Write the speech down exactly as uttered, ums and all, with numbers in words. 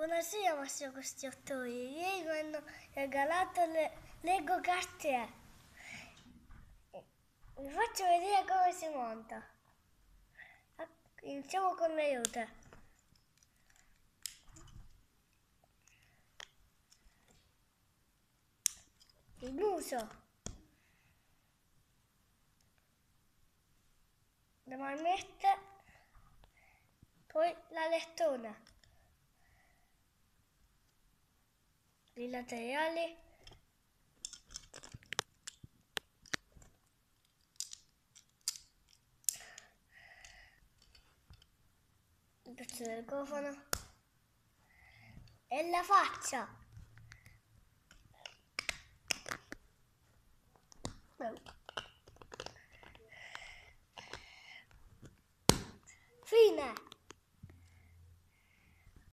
Buonasera Massimo Costruttori, ieri mi hanno regalato le Lego Cartier. Vi faccio vedere come si monta. Iniziamo con le ruote. Il muso. Le marmette. Poi la lettona. I laterali. Il pezzo del cofano. E la faccia. Fine.